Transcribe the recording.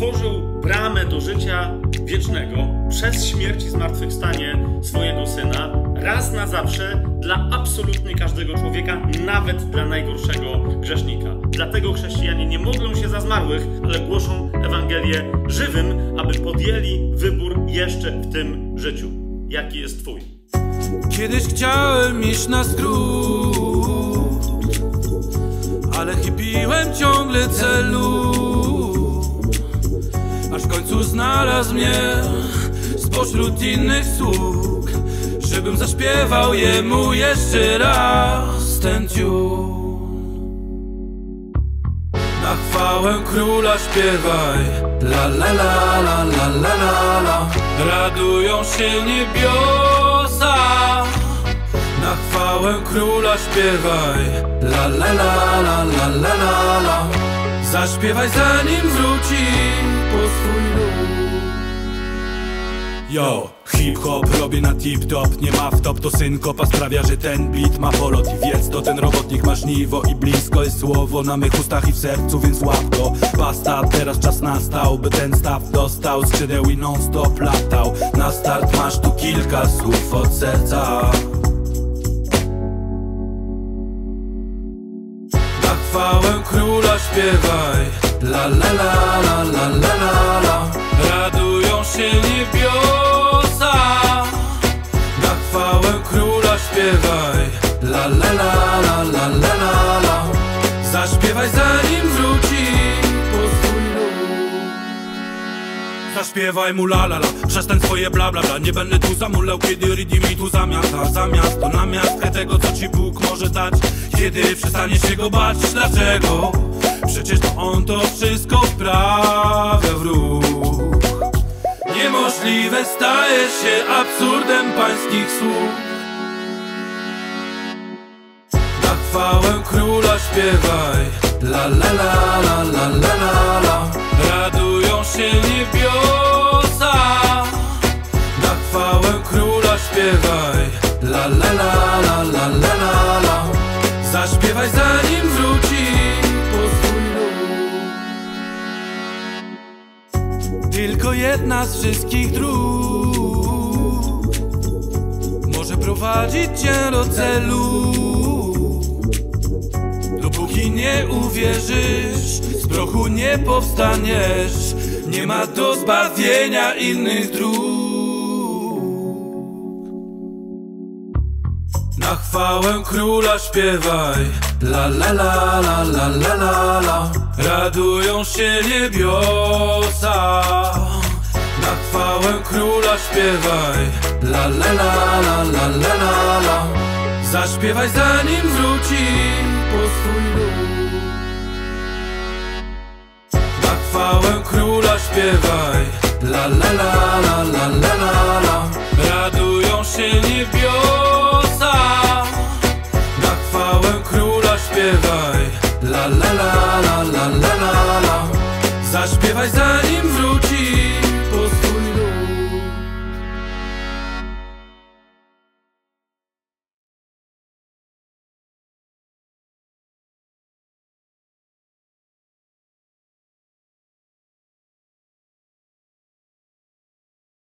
otworzył bramę do życia wiecznego przez śmierć i zmartwychwstanie swojego Syna raz na zawsze dla absolutnie każdego człowieka, nawet dla najgorszego grzesznika. Dlatego chrześcijanie nie modlą się za zmarłych, ale głoszą Ewangelię żywym, aby podjęli wybór jeszcze w tym życiu. Jaki jest Twój? Kiedyś chciałem iść na skrót, ale chybiłem ciągle celu, aż w końcu znalazł mnie spośród innych sług, żebym zaśpiewał jemu jeszcze raz ten ciun. Na chwałę króla śpiewaj, la la la la la la la la. Radują się niebiosa. Na chwałę króla śpiewaj, la la la la la la la la. Zaśpiewaj zanim wróci po swój lud. Yo, hip-hop robię na tip-top. Nie ma wtop, to synkopa sprawia, że ten beat ma polot. I wiedz, to ten robotnik ma żniwo i blisko jest słowo na mych ustach i w sercu, więc łap go. Basta, teraz czas nastał, by ten staw dostał skrzydeł i non-stop latał. Na start masz tu kilka słów od serca. Na chwałę króla śpiewaj, la la la la la la la la. Radują się niebiosa. Na chwałę króla śpiewaj, la la la la la la la la. Zaśpiewaj zanim wróci po swój lud. Zaśpiewaj mu la la la, przestań swoje bla bla bla. Nie będę tu zamulał, kiedy rytm mi tu zamiata. Zamiast to na miastkę tego, co ci Bóg może dać. Kiedy przestaniesz się go bać, dlaczego? Przecież to on to wszystko wprawia w ruch. Niemożliwe staje się absurdem pańskich słów. Na chwałę króla śpiewaj, la la la la la la la la. Radują się niebiosa. Na chwałę króla śpiewaj, la la la la la la la la. Zaśpiewaj zanim wróci po swój lud. Tylko jedna z wszystkich dróg może prowadzić cię do celu. Dopóki nie uwierzysz, z prochu nie powstaniesz. Nie ma do zbawienia innych dróg. Na chwałę króla śpiewaj, la la la la la la la la. Radują się niebiosa. Na chwałę króla śpiewaj, la la la la la la la la. Zaśpiewaj zanim wróci po swój lud. Na chwałę króla śpiewaj, la la la la la la la la. Radują się niebiosa. Na chwałę króla śpiewaj, la la la la la la la la. Zaśpiewaj zanim wróci